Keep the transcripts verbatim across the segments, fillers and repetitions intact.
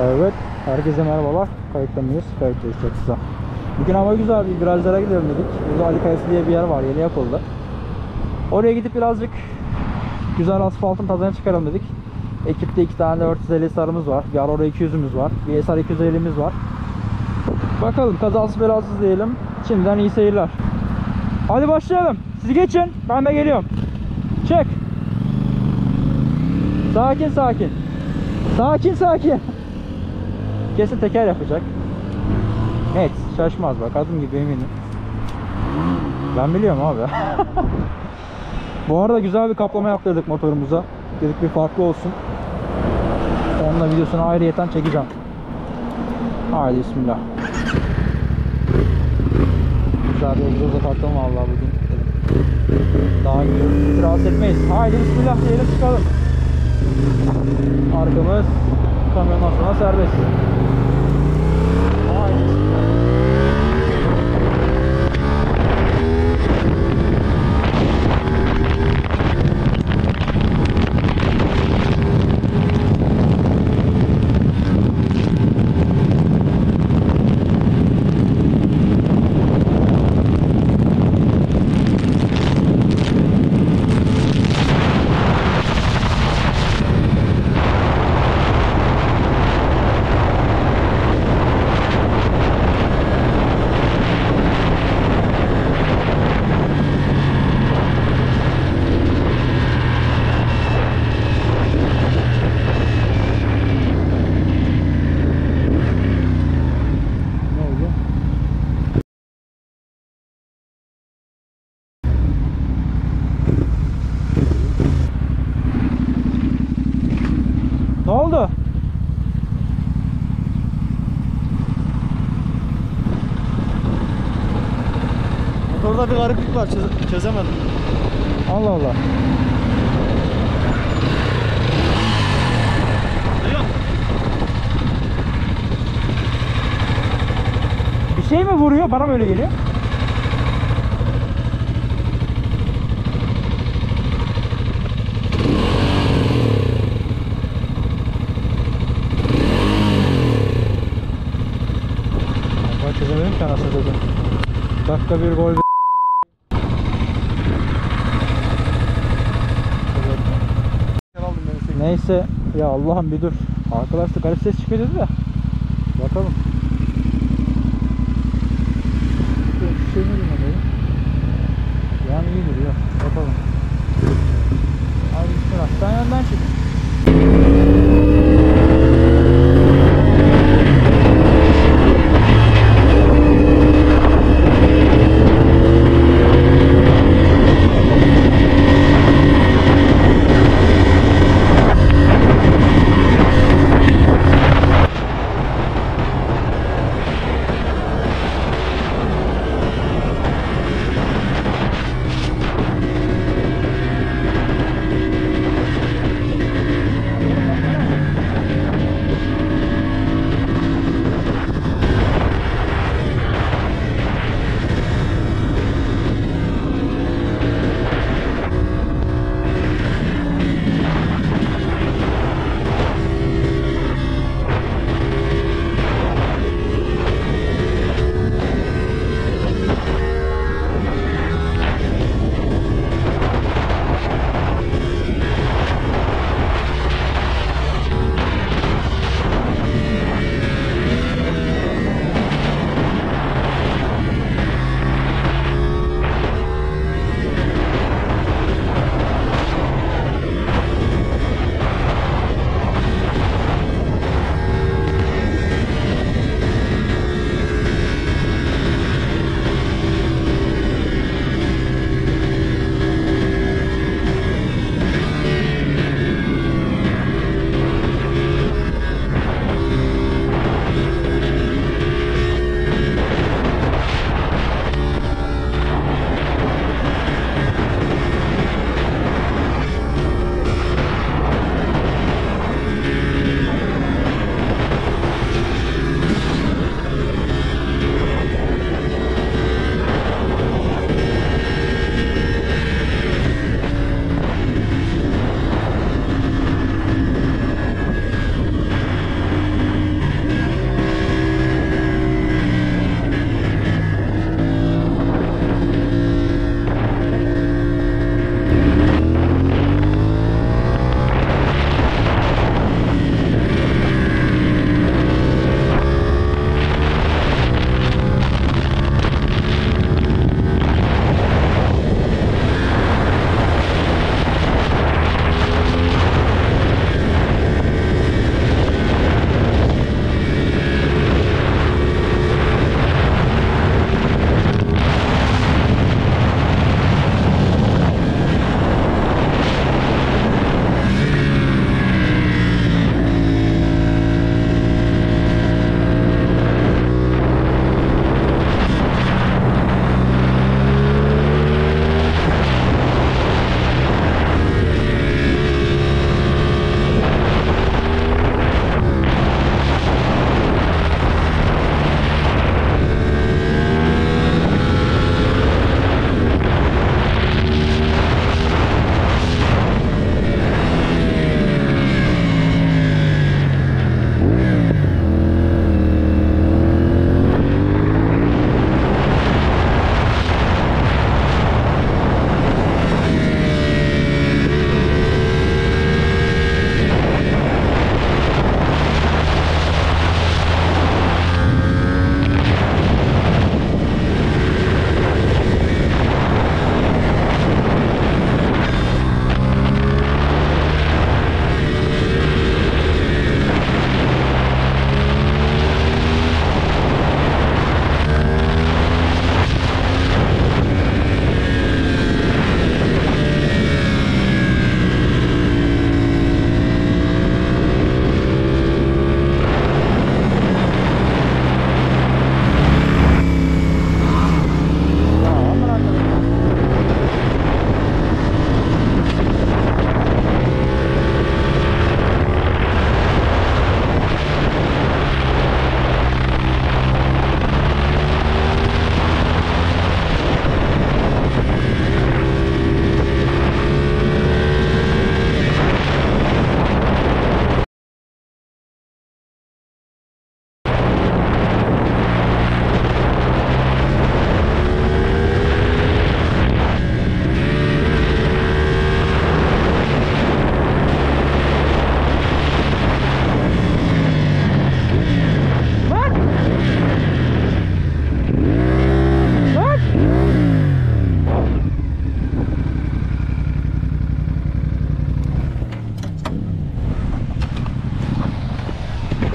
Evet, herkese merhabalar. Kayıtta mıyız? Kayıttayız, çok güzel. Bugün hava güzel, bir virajlara gidelim dedik. Burada Ali Kayası diye bir yer var, yeni yapıldı. Oraya gidip birazcık güzel asfaltın tadını çıkaralım dedik. Ekipte iki tane dört yüz elli sarımız var. Bir Aurora iki yüzümüz var. Bir S R iki yüz ellimiz var. Bakalım, kazasız belasız diyelim. Şimdiden iyi seyirler. Hadi başlayalım. Siz geçin, ben de geliyorum. Çek. Sakin sakin. Sakin sakin. Kesin teker yapacak. Net, şaşmaz bak, adım gibi eminim. Ben biliyorum abi. Bu arada güzel bir kaplama yaptırdık motorumuza. Dedik bir farklı olsun. Onunla videosunu ayrıyeten çekeceğim. Haydi bismillah. Güzel bir egzoza taktım vallahi bugün. Daha gidiyoruz. Rahatsız etmeyiz. Haydi bismillah diyelim, çıkalım. Arkamız kamyondan sonra serbest. Haydi bismillah. Ne oldu? Motorda bir gariplik var, çöz çözemedim. Allah Allah. Yok. Bir şey mi vuruyor? Bana böyle geliyor. Ben çözemedim ki anasını dedim. Dakika bir gol. Neyse ya, Allah'ım bir dur. Arkadaşlar garip ses çıkıyor dedi de. Bakalım. Bir şey mi bilmiyorum. Yani iyi duruyor. Bakalım. Hadi bismillah. Sen yandan çık.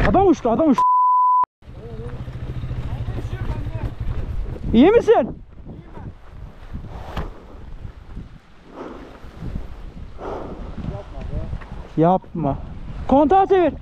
Adam uçtu, adam uçtu. İyi misin? Yapma. Kontağı çevir.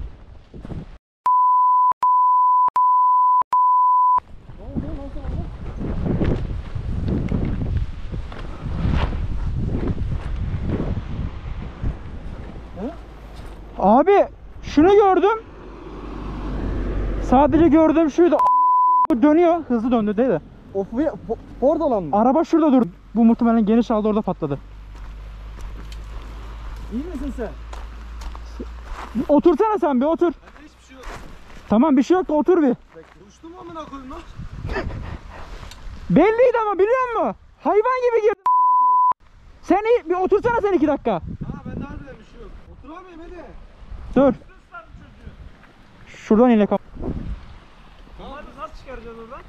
Abi şunu gördüm. Sadece gördüğüm şuydu. Bu dönüyor. Hızlı döndü değil mi? Of bu orada olan mı? Araba şurada dur. Bu muhtemelen geniş aldı, orada patladı. İyi misin sen? Otursana sen bir otur. Bende hiçbir şey yok. Tamam bir şey yok da otur bir. Uçtu mu amına koyayım lan? Belliydi ama biliyor musun? Hayvan gibi girdin. Sen iyi, bir otursana sen iki dakika. Ha bende harbiden bir şey yok. Oturamayayım hadi. Dur. Şuradan inek. Tamam nasıl çıkaracağız oradan?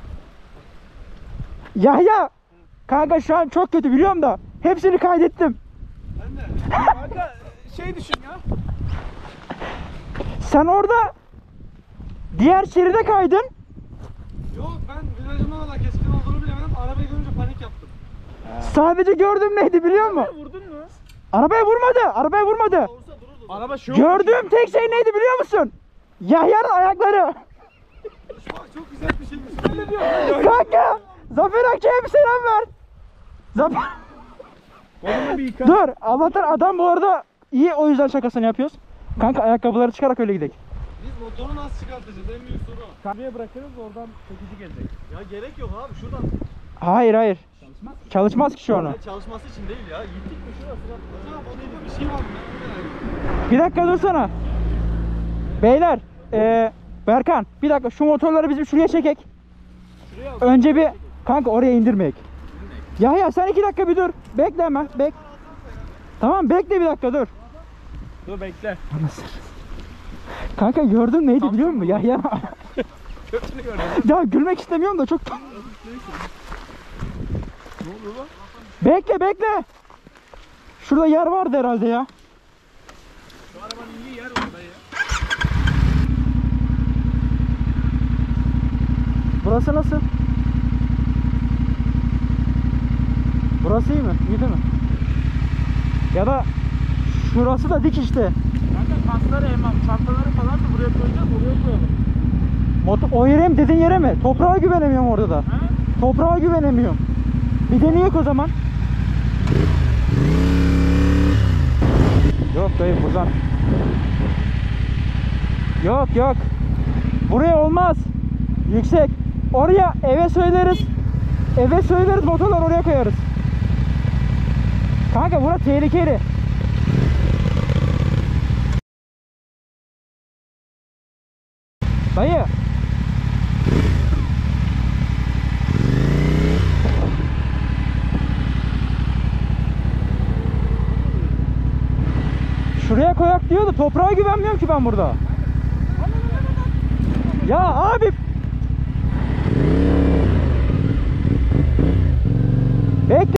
Yahya. Kanka şu an çok kötü biliyorum da. Hepsini kaydettim. Ben de. Kanka şey düşün ya. Sen orada diğer şeride kaydın. Yok ben virajın orada keskin olduğunu bilemedim. Arabayı görünce panik yaptım. Sadece gördüğüm neydi biliyor musun? Vurdun mu? Arabaya vurmadı. Arabaya vurmadı. Olursa dururdu. Araba şu. Gördüğüm tek şey neydi biliyor musun? Yahya'nın ayakları. Bak çok güzel bir şeymiş. Öyle diyor. Kanka. Zafer Akçay'a bir selam ver. Zafer. Onu bir yıka. Dur. Allah'tan adam bu arada iyi, o yüzden şakasını yapıyoruz. Kanka ayakkabıları çıkarak öyle gidelim. Biz motoru nasıl çıkartacağız? En büyük soru. Kahveye bırakırız, oradan çekici gelecek. Ya gerek yok abi şuradan. Hayır hayır. Çalışmaz. Çalışmaz ki şu an o. Ya çalışması için değil ya. Yitik mi şurası? Acaba modelde bir şey var mı? Bir dakika dursana. Beyler. Ee, Berkan bir dakika şu motorları bizim şuraya çekek. Şuraya al. Önce bir kanka oraya indirmeyek. Yahya sen iki dakika bir dur. Bekle hemen. Bek. Tamam bekle bir dakika dur. Dur bekle. Kanka gördün neydi biliyor musun? Yahya. Kötünü gördüm. Ya gülmek istemiyorum da çok. Ne oldu lan? Bekle bekle. Şurada yer vardı herhalde ya. Şu arabanın iyi yer orada ya. Burası nasıl? Burası iyi mi? İyi değil mi? Ya da şurası da dik işte. Kanka kasları emam, çantaları falan da buraya koyacağız, oraya koyalım. Motor, o yere mi dedin yere mi? Toprağa güvenemiyorum orada da. He? Toprağa güvenemiyorum. Bir deneyek o zaman. Yok dayı buradan. Yok yok. Buraya olmaz. Yüksek. Oraya eve söyleriz. Eve söyleriz, motorlar oraya koyarız. Kanka burası tehlikeli. Dayı. Şuraya koyak diyordu. Toprağa güvenmiyorum ki ben burada. Ya abi. Bekle.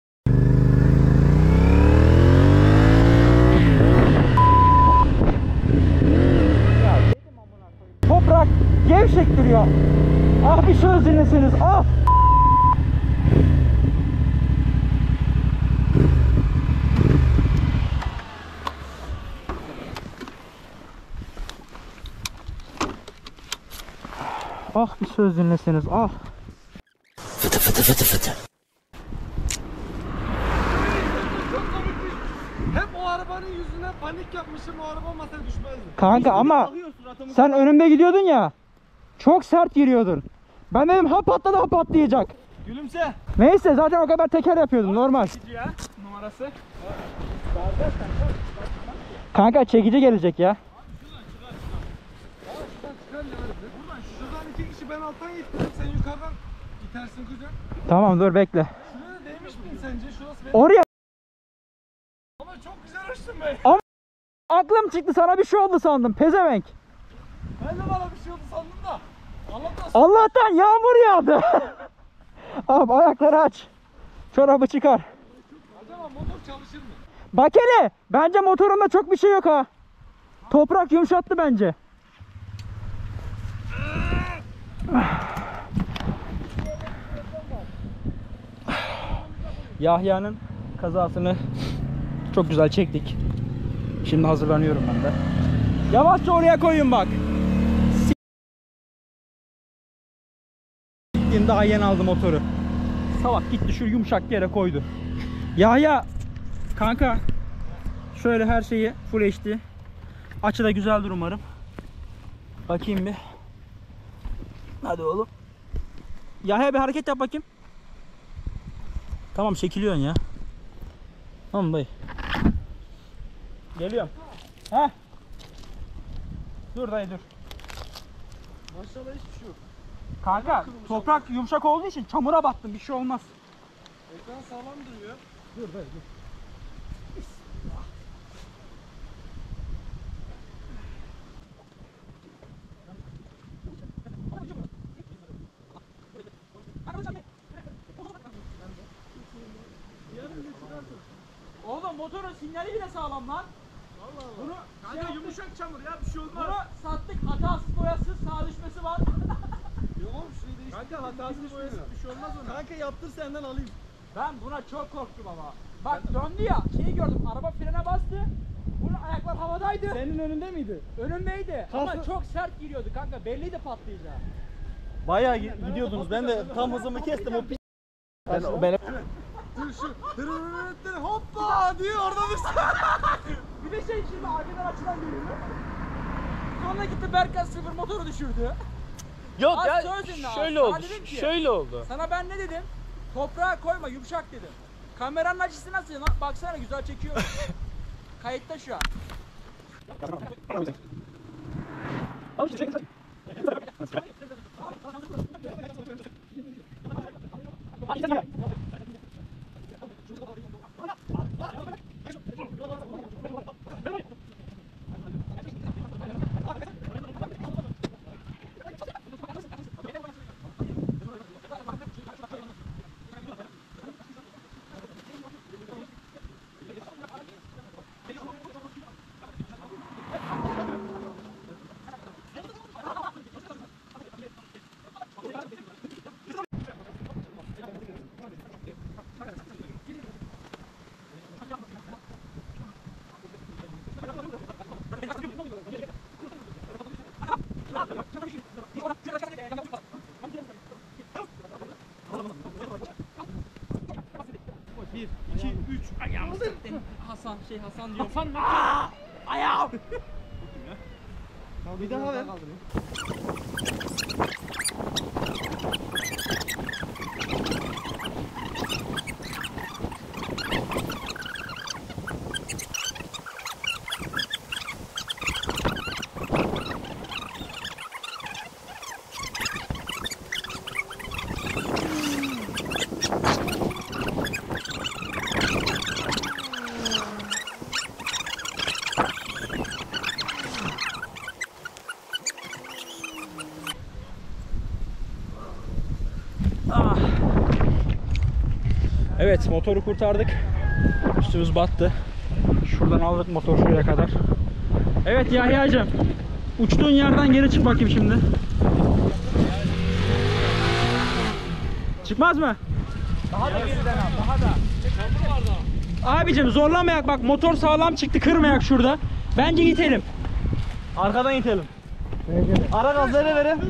Toprak gevşek duruyor. Ah bir söz dinleseniz. Ah. Ah bir söz dinleseniz. Ah. Fıtı fıtı fıtı fıtı. Çok komikmiş. Hep o arabanın yüzüne panik yapmışım. O araba masaya düşmezdi. Kanka ama Bakıyor suratımı. sen önümde gidiyordun ya. Çok sert giriyordun. Ben dedim ha patladı ha patlayacak. Gülümse. Neyse zaten o kadar teker yapıyordum normal. Çekici ya numarası. Kanka çekici gelecek ya. Şuradan çıkar ya. Buradan şuradan iki kişi ben alttan gittim. Sen yukarıdan itersin kucak. Tamam dur bekle. Şuraya değmiş miyim sence? Şurası benim. Oraya Ama çok güzel uçtun be. aklım çıktı, sana bir şey oldu sandım pezevenk. Ben de bana bir şey oldu sandım da. Allah'tan Allah'tan yağmur yağdı. Abi ayakları aç. Çorabı çıkar. acaba motor çalışır mı? Bak hele bence motorunda çok bir şey yok ha. Toprak yumuşattı bence. Yahya'nın kazasını çok güzel çektik. Şimdi hazırlanıyorum ben de. Yavaşça oraya koyun bak. S**tim, daha yeni aldım motoru. Salak gitti şu yumuşak yere koydu. Yahya kanka şöyle her şeyi full H D. Açı da güzeldir umarım. Bakayım bir. Hadi oğlum. Yahya bir hareket yap bakayım. Tamam çekiliyorsun ya. Tamam dayı. Geliyorum. Heh. Dur dayı dur. Maşallah hiçbir şey yok. Kanka toprak yumuşak olduğu için çamura battım, bir şey olmaz. Ekran sağlam duruyor. Dur dayı dur. Oğlum motorun sinyali bile sağlam lan. Allah Allah. Bunu Kanka şey yumuşak çamur ya, bir şey olmaz. Bunu sattık, hatasız boyasız, sağ düşmesi var. Yok oğlum şurayı değiştir. Kanka hatasız boyası bir şey olmaz ona. Kanka yaptır senden alayım. Ben buna çok korktum ama. Bak döndü ya, şeyi gördüm, araba frene bastı. Bunun ayaklar havadaydı. Senin önünde miydi? Önümdeydi ama Kalsın. çok sert giriyordu kanka, belliydi patlayacağı. Bayağı gidiyordunuz. Ben de tam hızımı kestim o pis. Ben, ben Dur şu dırırırırır hoppa diye orada düştü. Bir de şey şimdi arkadan açılan görüyor. Sonra gitti Berkan sıfır motoru düşürdü. Yok Az ya söz dinle şöyle abi. oldu. Sana dedim ki- Şöyle oldu. Sana ben ne dedim? Toprağa koyma, yumuşak dedim. Kameranın açısı nasıl? Lan baksana güzel çekiyor. Kayıtta şu an. bir, iki, üç. Hasan şey Hasan diyor. Hasan ne? Ayağım. Bir daha ver. Ah. Evet, motoru kurtardık. Üstümüz battı. Şuradan aldık motoru şuraya kadar. Evet Yahya'cığım, uçtuğun yerden geri çık bakayım şimdi. Çıkmaz mı? Daha da geriden al, daha da. Çamur var daha. Abicim zorlamayak, bak motor sağlam çıktı, kırmayak şurada. Bence itelim. Arkadan itelim. Ara gazları verin.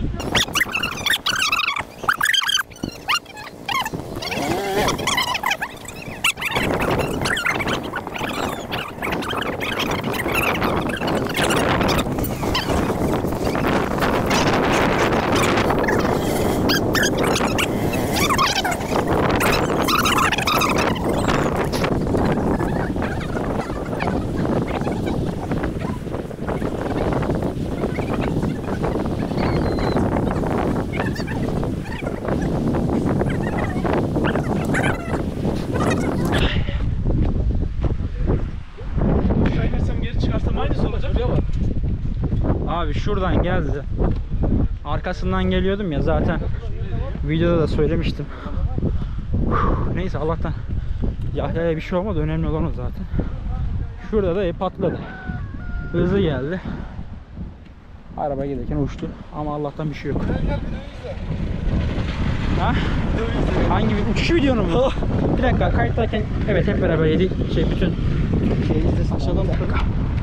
Kaynarsam geri çıkarsam aynısı olacak. Abi şuradan geldi. Arkasından geliyordum ya, zaten videoda da söylemiştim. Neyse Allah'tan Yahya'ya bir şey olmadı, önemli olan o zaten. Şurada da patladı. Hızlı geldi. Araba gelirken uçtu ama Allah'tan bir şey yok. Gel gel videoyu izle. Ha? Hangi bir uçuş videonu mu? Bir dakika kayıttayken evet hep beraber yedik şey bütün şeyi izlesin aşağıdan bakalım.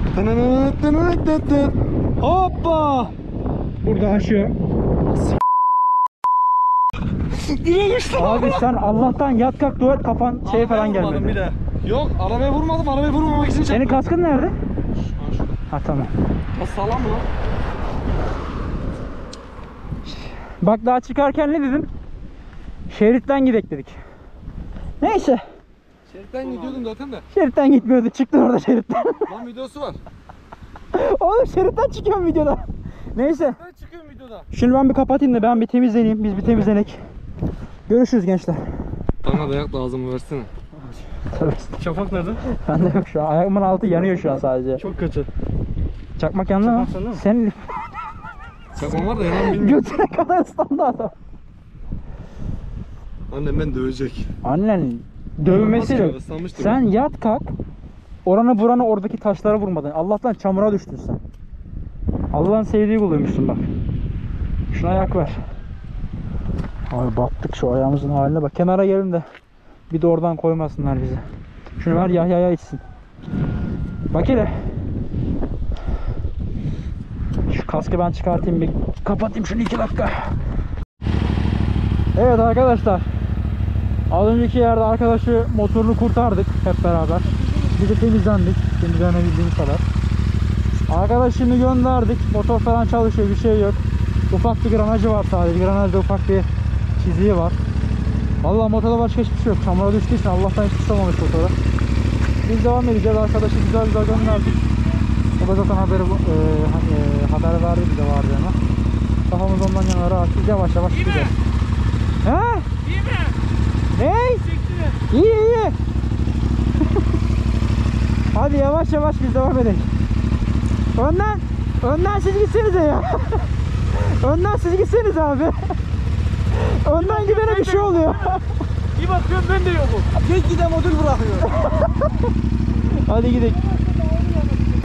Hoppa! Burada aşıyor. Abi sen Allah'tan yat kalk dua et kafan şey falan gelmedi. Bir de. Yok arabaya vurmadım, arabaya vurmamak için Senin çarptım. kaskın nerede? Ha tamam. O sağlam mı lan? Bak daha çıkarken ne dedim? Şeritten gidek dedik. Neyse. Şeritten gidiyordum zaten de. Şeritten gitmiyordu. Çıktı orada şeritten. Lan videosu var. Oğlum şeritten çıkıyorum videoda. Neyse. Ben çıkıyorum videoda. Şunu ben bir kapatayım da ben bir temizleneyim. Biz bir temizlenek. Görüşürüz gençler. Bana dayak lazım versene. Şafak nerede? Bende yok şu an. Ayağımın altı yanıyor şu an sadece. Çok kötü. Çakmak yandı mı? Çakmak yandı mı? Senin Çakmam var da yalan bilmiyorum. götüne kadar ıslandı adam. Annem ben dövecek. Annen dövmesi yok. Islanmıştır. Sen yat kalk. Oranı buranı oradaki taşlara vurmadın. Allah'tan çamura düştün sen. Allah'ın sevdiği kuluymuşsun bak. Şuna ayak ver. Ay battık şu ayağımızın haline bak. Kenara gelin de bir de oradan koymasınlar bizi. Şunu ver Yahya'ya içsin. Bak hele. Şu kaskı ben çıkartayım bir kapatayım şunu iki dakika. Evet arkadaşlar. Az önceki yerde arkadaşı motorunu kurtardık hep beraber. Bir de temizlendik. Temizlenebildiğimiz kadar. Arkadaşını gönderdik. Motor falan çalışıyor, bir şey yok. Ufak bir granajı var sadece. Granajda ufak bir çiziği var. Vallahi motorda başka hiçbir şey yok. Çamura düştüğü için Allah'tan hiçbir şey olmamış motora. Biz devam edeceğiz. Arkadaşı güzel güzel gönderdik. O da zaten haberi, e, e, haber verdi bize vardığını. Kafamız ondan yana rahat. Biz yavaş yavaş gideceğiz. He? İyi mi? Ney? Çektiniz. İyi iyi. Hadi yavaş yavaş biz devam edelim. Önden, önden siz gitsenize ya. Önden siz gitseniz abi. Önden gidene bir şey oluyor. Bir bakıyorum ben de yokum. Geç giden modül bırakıyor. Hadi gidelim.